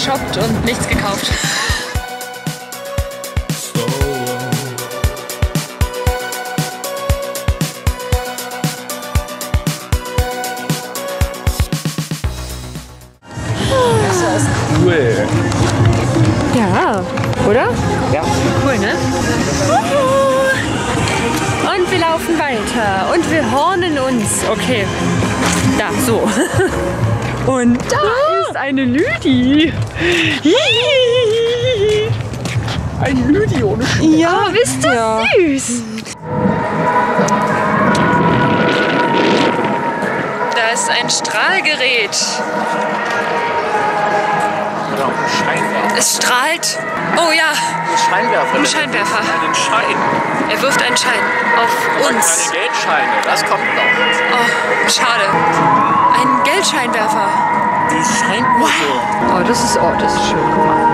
geshoppt und nichts gekauft. Das ist cool. Ja, oder? Ja. Cool, ne? Und wir laufen weiter und wir hornen uns. Okay, da, so. Und da ist eine Lüdi. Ein Lüdi ohne Schuhe. Ja, bist du süß. Da ist ein Strahlgerät. Genau, ein Scheinwerfer. Es strahlt. Oh ja, Ein Scheinwerfer. ein Scheinwerfer. Einen Schein. Er wirft einen Schein auf uns. Keine Geldscheine, das kommt noch. Oh, schade. Ein Geldscheinwerfer. Die scheint nur so. Oh, das ist schön. Guck mal.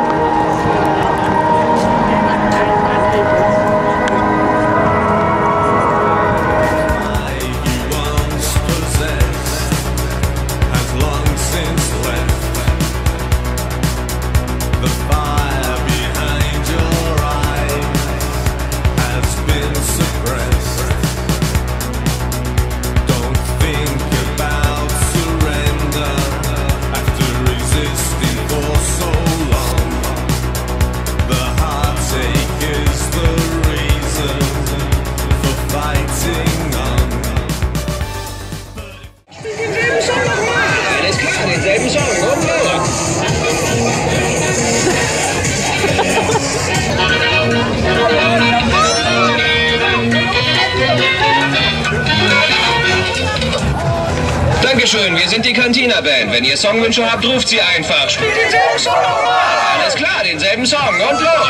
Dankeschön, wir sind die Cantina-Band. Wenn ihr Songwünsche habt, ruft sie einfach. Spielt denselben Song nochmal. Alles klar, denselben Song und los.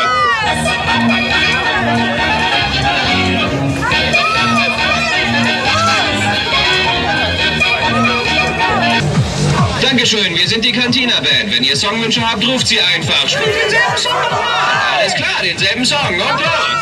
Dankeschön, wir sind die Cantina-Band. Wenn ihr Songwünsche habt, ruft sie einfach. Spielt denselben Song nochmal. Alles klar, denselben Song und los.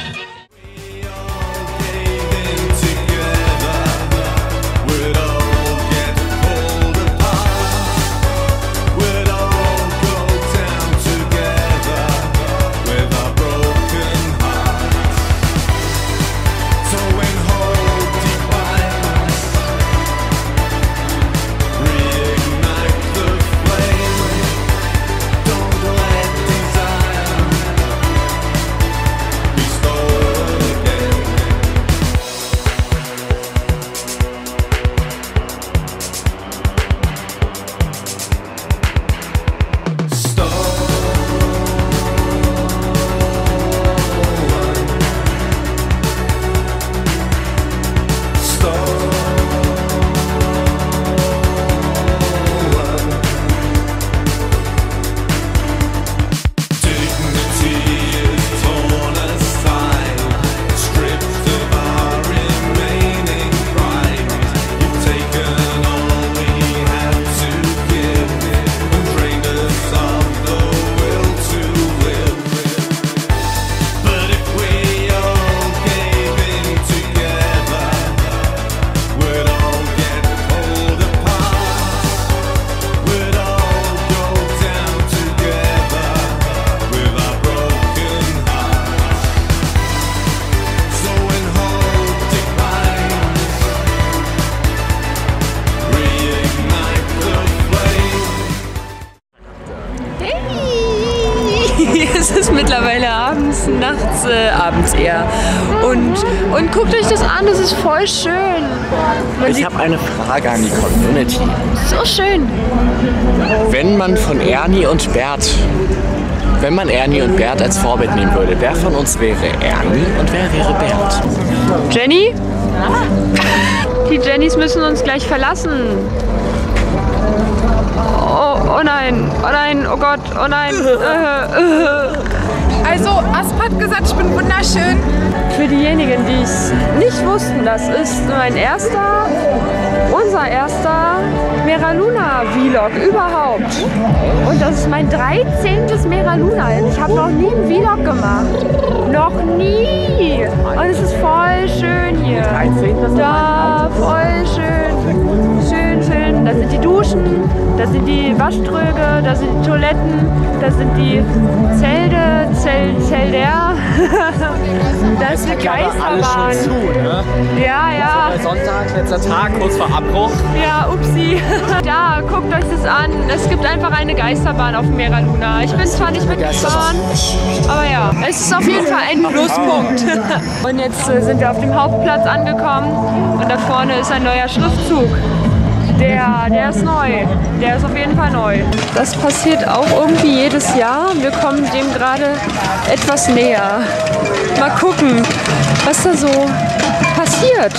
Es ist mittlerweile abends eher. Und guckt euch das an, das ist voll schön. Ich habe eine Frage an die Community. So schön. Wenn man Ernie und Bert als Vorbild nehmen würde, wer von uns wäre Ernie und wer wäre Bert? Jenny? Die Jennys müssen uns gleich verlassen. Oh nein, oh Gott, oh nein. Also, Asp hat gesagt, ich bin wunderschön. Für diejenigen, die es nicht wussten, das ist unser erster Mera-Luna-Vlog überhaupt. Und das ist mein 13. Mera-Luna. Ich habe noch nie einen Vlog gemacht. Noch nie. Und es ist voll schön hier. 13. Da, voll schön. Schön Da sind die Duschen, da sind die Waschtröge, da sind die Toiletten, da sind die Zelder. Da ist eine Geisterbahn. Zu, ne? Ja. Sonntag, letzter Tag, kurz vor Abbruch. Ja, upsi. Da, guckt euch das an. Es gibt einfach eine Geisterbahn auf dem Mera Luna. Ich bin zwar nicht mitgefahren, aber ja, es ist auf jeden Fall ein Pluspunkt. Und jetzt sind wir auf dem Hauptplatz angekommen und da vorne ist ein neuer Schriftzug. Der ist neu. Der ist auf jeden Fall neu. Das passiert auch irgendwie jedes Jahr. Wir kommen dem gerade etwas näher. Mal gucken, was da so passiert.